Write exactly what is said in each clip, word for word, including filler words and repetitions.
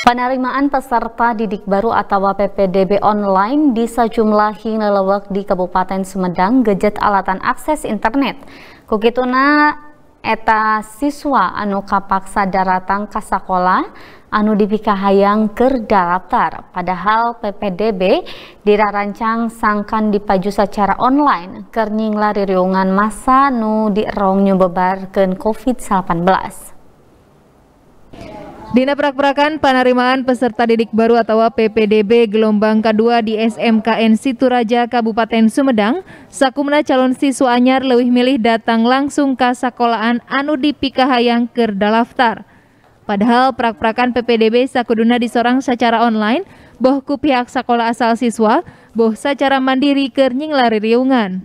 Penerimaan peserta didik baru atau P P D B online di sejumlah hingalewek di Kabupaten Sumedang gejet alatan akses internet. Kukituna eta siswa anu kapaksa daratang ka sakola anu dipikahayang keur daftar. Padahal P P D B dirarancang sangkan dipaju secara online keur nyingla ririungan masa nu dierong nyobebarkeun COVID delapan belas. Dina prak-prakan penerimaan peserta didik baru atau P P D B gelombang kedua di S M K N Situraja Kabupaten Sumedang, sakumna calon siswa anyar leuwih milih datang langsung ka sakolaan anu dipikahayang keur daftar. Padahal prak-prakan P P D B sakuduna disorang secara online, boh ku pihak sakola asal siswa, boh secara mandiri keur nyingla ririungan.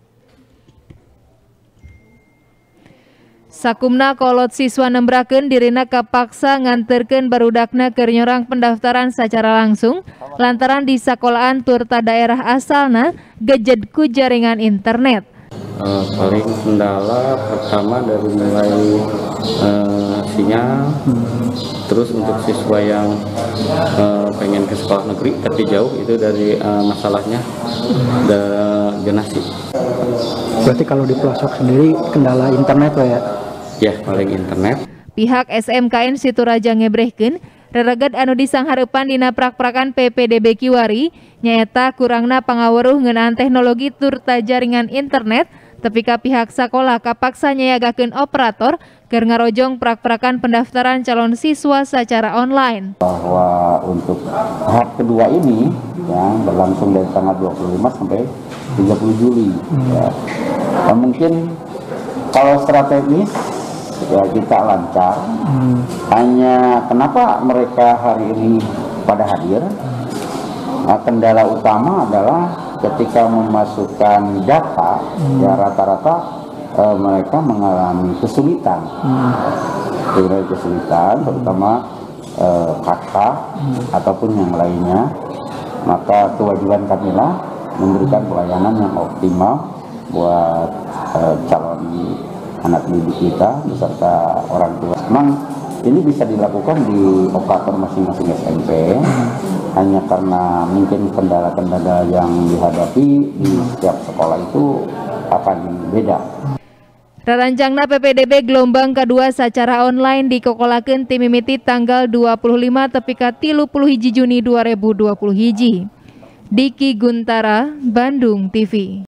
Sakumna kolot siswa nembrakeun dirina kapaksa nganterkeun barudakna keur nyorang pendaftaran secara langsung lantaran di sakolaan turta daerah asalna gejed ku jaringan internet. Uh, paling kendala pertama dari mulai uh, sinyal, terus untuk siswa yang uh, pengen ke sekolah negeri tapi jauh itu dari uh, masalahnya da jonasi. Berarti kalau di pelosok sendiri kendala internet ya? Ya, paling internet. Pihak S M K N Situraja ngebrehkeun rereget anu disanghareupan dina prak-prakan P P D B kiwari nyaeta kurangna pangaweruh ngeunaan teknologi turta jaringan internet tepi ka pihak sakola kapaksa nyayagakeun operator keur ngarojong prak-prakan pendaftaran calon siswa secara online. Bahwa untuk tahap kedua ini yang berlangsung dari tanggal dua puluh lima sampai tiga puluh Juli ya. Nah, mungkin kalau strategis ya kita lancar, hmm. hanya kenapa mereka hari ini pada hadir, nah, kendala utama adalah ketika memasukkan data, hmm. ya rata-rata eh, mereka mengalami kesulitan, hmm. kesulitan, terutama eh, kakak hmm. ataupun yang lainnya, maka kewajiban kamilah memberikan pelayanan yang optimal buat eh, calon anak didik kita beserta orang tua. Memang ini bisa dilakukan di operator masing-masing S M P, hanya karena mungkin kendala-kendala yang dihadapi di setiap sekolah itu akan beda. Rarancangna P P D B gelombang kedua secara online dikokolakeun ti mimiti tanggal dua puluh lima tepi ka tilu puluh hiji Juni dua ribu dua puluh hiji. Diki Guntara, Bandung T V.